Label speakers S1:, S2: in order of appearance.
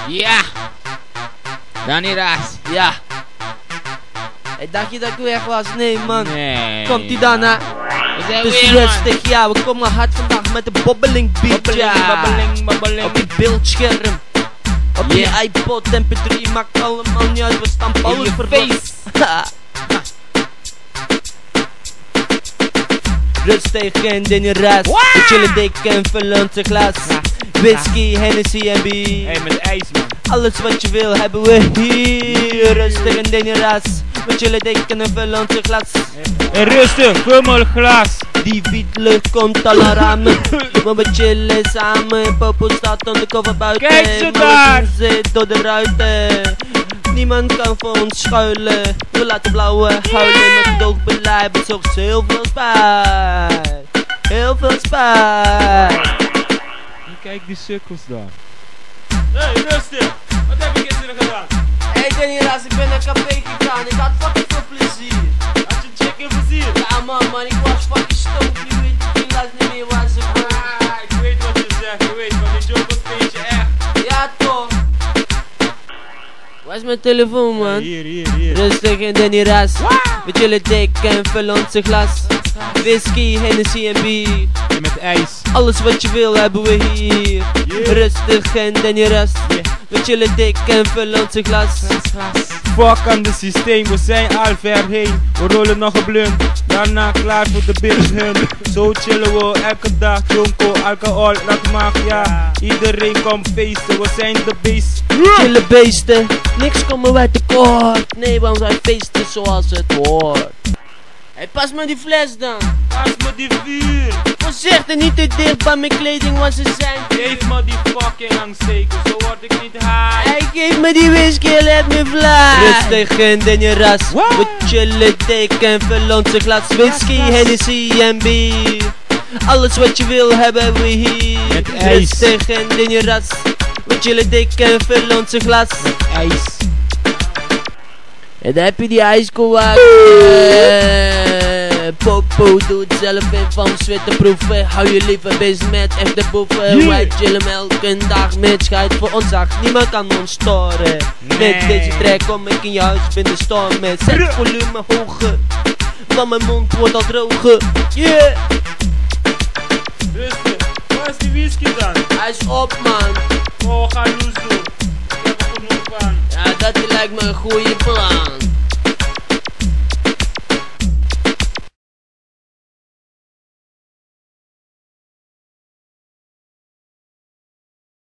S1: Ja! Danny Rasz, ja!
S2: Hey, dacht je dat ik weg was? Nee man.
S1: Nee.
S2: Komt ie dan hè?
S1: We zijn
S2: Het is
S1: weer, man.
S2: rustig, ja, we komen hard vandaag met de bobbeling beat, ja.
S1: Babbeling.
S2: Op je beeldscherm, op je iPod, MP3, maakt allemaal niet uit, we stampen alles
S1: je
S2: face. Rustig en Danny Rasz, we chillen dik en vullen onze glas. Whisky, Hennessy en bier.
S1: Hey, met ijs man.
S2: Alles wat je wil hebben we hier. Rustig en Danny Rasz, we chillen dik en vullen onze glas.
S1: Hey, rustig, vul maar glas.
S2: Die wietlucht komt al aan ramen. Maar we chillen samen. Popo staat undercover buiten.
S1: Kijk ze
S2: maar
S1: daar.
S2: we doen zit door de ruiten. Niemand kan voor ons schuilen. We laten blauwe huilen met gedoogbeleid. Bezorgt heel veel spijt. Heel veel spijt.
S1: Kijk die sukkels daar. Hey, rustig. Wat heb je gisteren gedaan?
S2: Hey Danny Rasz, ik ben naar café gegaan. Ik had fucking veel plezier.
S1: Had je chick in plezier?
S2: Ja man, ik was fucking stoned. Je weet, ik las niet meer waar ze waren.
S1: Ik weet wat je zegt, je weet, van die jokers vind je echt.
S2: Ja toch. Waar is mijn telefoon man?
S1: Hier.
S2: Rustig en Danny Rasz, we chillen dik en vullen onze glas. Whisky, Hennessy en bier.
S1: En met ijs.
S2: Alles wat je wil hebben we hier. Rustig en Danny Rasz, we chillen dik en vullen onze glas.
S1: Fuck aan het systeem, we zijn al ver heen. We rollen nog een blunt, daarna klaar voor de binnenhund. Zo chillen we elke dag, jonko, alcohol, dat mag ja. Iedereen komt feesten, we zijn de beest.
S2: Chille beesten, niks komen wij tekort. Nee, want wij feesten zoals het hoort. Hey, pas me die fles dan.
S1: Pas me die vuur.
S2: Voorzichtig, niet te dicht bij mijn kleding, want ze zijn.
S1: Geef me die fucking angststeken, zo word ik niet high.
S2: Hey, geef me die whisky, let me fly. Rustig en Danny Rasz, we chillen dik en vullen onze glas. Whisky, Hennessy en bier. Alles wat je wil hebben we hier.
S1: Met ijs.
S2: Rustig en Danny Rasz, we chillen dik en vullen onze glas.
S1: Ijs.
S2: En dan heb je die ijskoewaak. Popo doet zelf in van zwitten proeven. Hou je liever bezig met echte boeven. Wij chillen elke dag met scheid voor ons zacht. Niemand kan ons storen. Met deze track kom ik in je huis binnen stormen. Zet volume hoger, want mijn mond wordt al droger. Yeah!
S1: Rustig, waar is die whisky dan?
S2: Hij is op man.
S1: Oh, ga loesoe. Ik heb er genoeg van.
S2: Ja, dat lijkt me een goede plan.